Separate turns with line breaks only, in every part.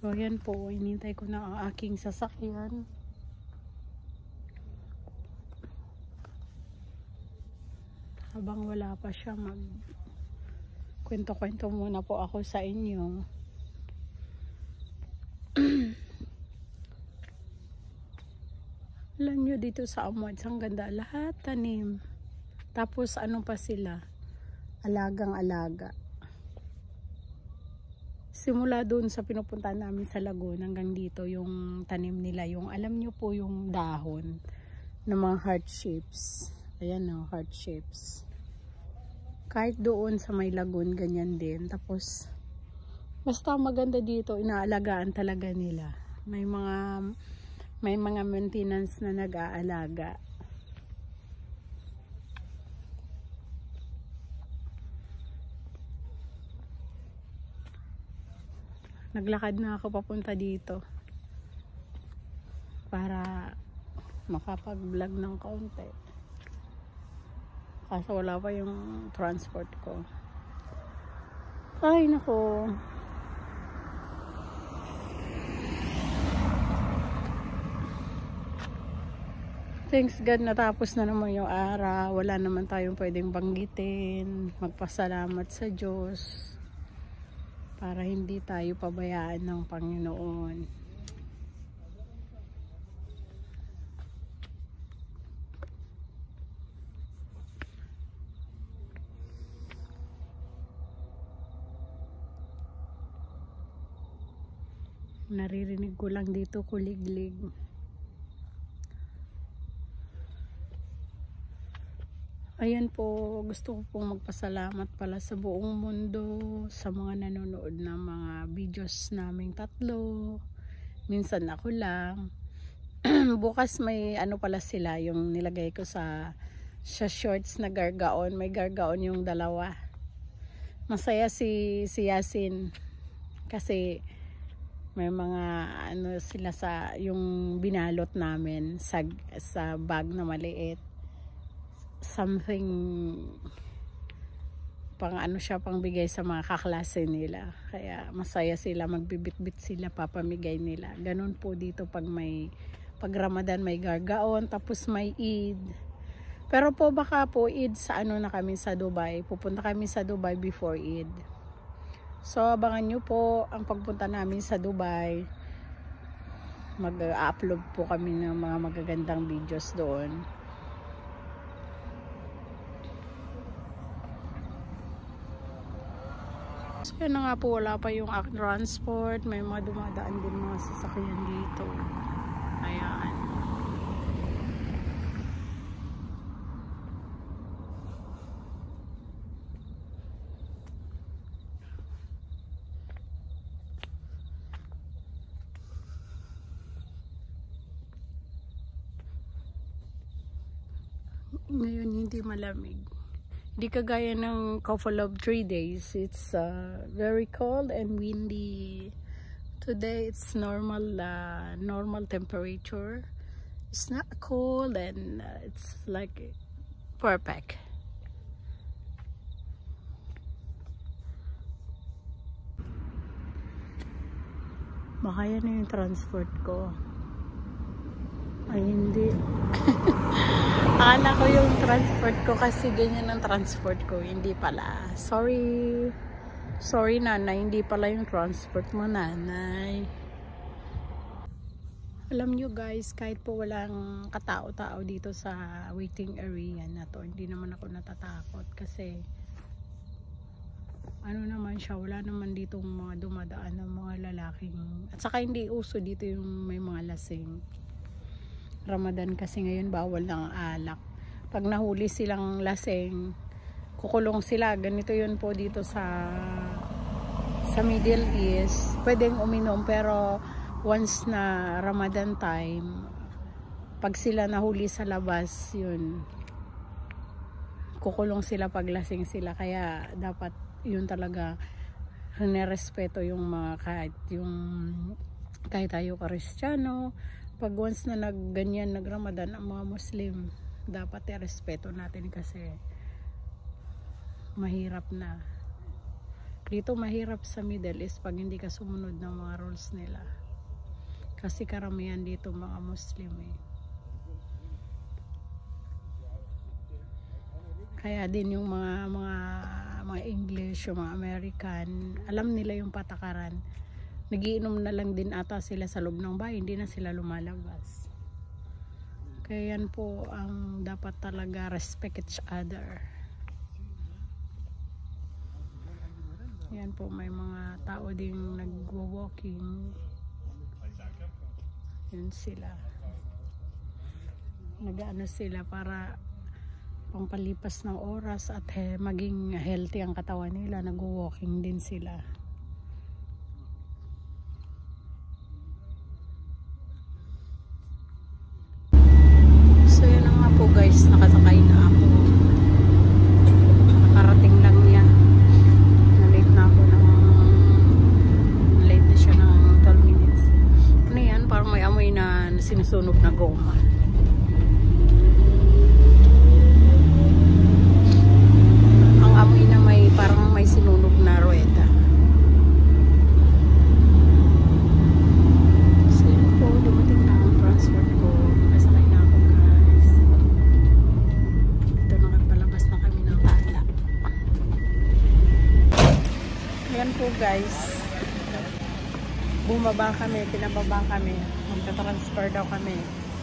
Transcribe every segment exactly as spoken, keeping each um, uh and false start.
So ayan po, inintay ko na ang aking sasakyan. Habang wala pa siya, mag kwento-kwento muna po ako sa inyo. Alam nyo, dito sa Amods, ang ganda, lahat tanim. Tapos ano pa sila, alagang alaga. Simula doon sa pinupuntahan namin sa Lagoon hanggang dito yung tanim nila, yung alam nyo po yung dahon ng mga heart shapes. Ayan o, heart shapes. Kahit doon sa may Lagoon, ganyan din. Tapos basta maganda dito, inaalagaan talaga nila. May mga may mga maintenance na nag-aalaga. Naglakad na ako papunta dito para makapag-vlog ng kaunti. Kaso wala pa yung transport ko. Ay nako. Thanks God, natapos na naman yung araw. Wala naman tayong pwedeng banggitin. Magpasalamat sa Diyos para hindi tayo pabayaan ng Panginoon. Naririnig ko lang dito kuliglig. Ayan po, gusto ko pong magpasalamat pala sa buong mundo, sa mga nanonood ng mga videos naming tatlo. Minsan ako lang. Bukas may ano pala sila, yung nilagay ko sa, sa shorts na gargaon. May gargaon yung dalawa. Masaya si, si Yasin. Kasi may mga ano sila sa, yung binalot namin sa, sa bag na maliit. Something pang ano siya, pang bigay sa mga kaklase nila, kaya masaya sila, magbibitbit sila, papamigay nila. Ganun po dito pag may pag Ramadan, may gargaon, tapos may Eid. Pero po baka po Eid sa ano na kami sa Dubai, pupunta kami sa Dubai before Eid. So abangan nyo po ang pagpunta namin sa Dubai. Mag-upload po kami ng mga magagandang videos doon. So yun na nga po, wala pa yung transport. May mga dumadaan din mga sasakyan dito. Ayan. Ngayon hindi malamig. Di kagaya ng couple of three days. It's uh, very cold and windy. Today it's normal uh, normal temperature. It's not cold and uh, it's like perfect. Baka yan na yung transport ko. Ay hindi. Akala ko yung transport ko kasi ganyan ang transport ko. Hindi pala. Sorry. Sorry nanay, hindi pala yung transport mo nanay. Alam nyo guys, kahit po walang katao-tao dito sa waiting area na to, hindi naman ako natatakot kasi ano naman siya, wala naman ditong mga dumadaan ng mga lalaking, at saka hindi uso dito yung may mga lasing. Ramadan kasi ngayon bawal ng alak. Pag nahuli silang lasing, kukulong sila. Ganito yun po dito sa sa Middle East. Pwedeng uminom pero once na Ramadan time, pag sila nahuli sa labas, yun, kukulong sila pag lasing sila. Kaya dapat yun talaga nirespeto yung mga kahit yung kahit tayo Kristiyano. Pag once na nagganyan, nagramadan ang mga Muslim, dapat i-respeto natin kasi mahirap na. Dito mahirap sa Middle East pag hindi ka sumunod ng mga rules nila. Kasi karamihan dito mga Muslim eh. Kaya din yung mga mga mga English, yung mga American, alam nila yung patakaran. Nagiinom na lang din ata sila sa loob ng bahay, hindi na sila lumalabas. Kaya yan po ang dapat talaga, respect each other. Yan po, may mga tao ding nagwo-walking. Yun sila. Nag-ano sila para pampalipas ng oras at he, maging healthy ang katawan nila. Nagwo-walking din sila. So yun na nga po guys, nakasakay na ako. Nakarating lang yan. Na-late na ako ng late na siya ng twelve minutes. Ano yan? Parang may amoy na sinusunog na goma. Ang amoy na may parang may sinunog na rueda. So yun po, dumating na ang transfer ko. Nakasakay na ako guys. Ito, nakapalabas na kami ng tala. Ayan po guys. Bumaba kami, pinababa kami. Magta-transfer daw kami.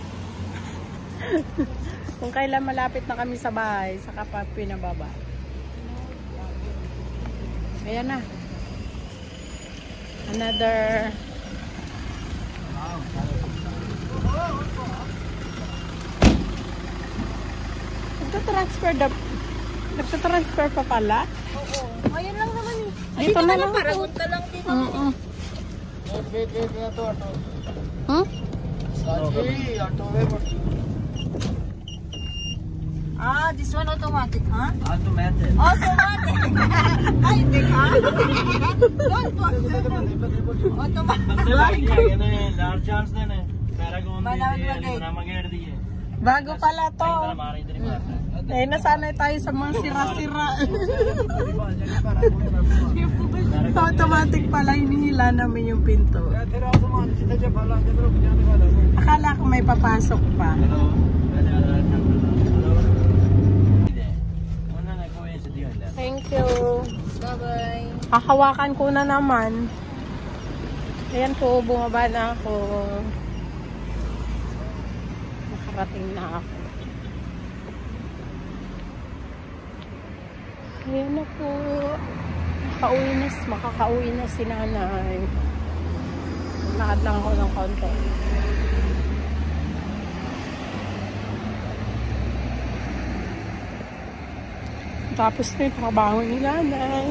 Kung kailan malapit na kami sa bahay, saka pa pinababa. Ayan na. Another nagta-transfer daw. Nagta-transfer pa pala?
Oo. Ayun lang naman eh.
Dito,
dito
na
na
lang.
Paragon ka lang dito.
Mm -mm.
Wait, wait, wait, auto, auto.
Hmm?
Saji, auto, wait.
Ah, this one automatic, ha?
Automatic.
Automatic. Ay, teka. Automatic.
Bago pala to. Eh, nasanay tayo sa mga sira-sira. Automatic pala, hinihila namin yung pinto. Akala ko may papasok pa. Thank you.
Bye-bye.
Hahawakan ko na naman. Ayan po, bumaba na ako. Nakarating na ako. Ayan na po. Makauwi na, makakauwi na si nanay. Lakad lang ako ng konti. Tapos na yung trabaho ni nanay.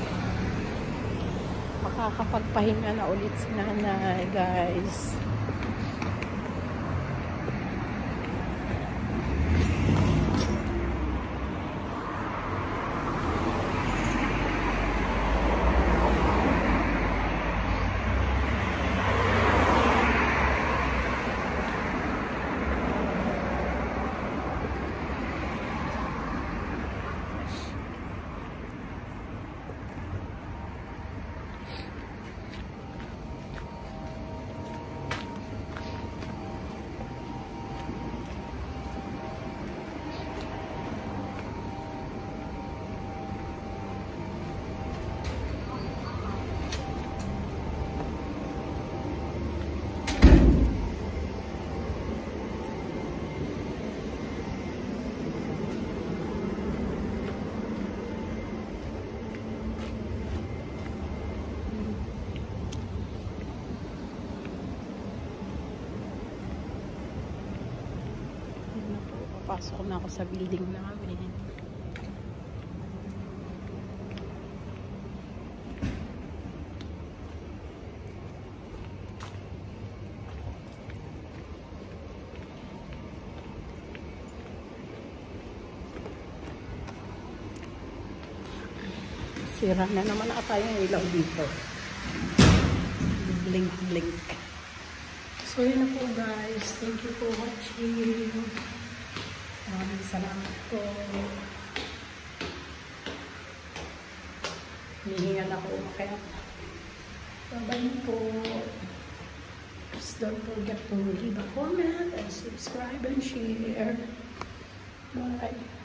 Makakapagpahinga na ulit si nanay, guys. Pasok na ako sa building namin. Sira na naman ata yung ilaw dito. Blink, blink. So yun na po guys. Thank you for watching. Maraming salamat po. Hinihingan ako kaya. Bye-bye po. Please don't forget to leave a comment and subscribe and share. Bye.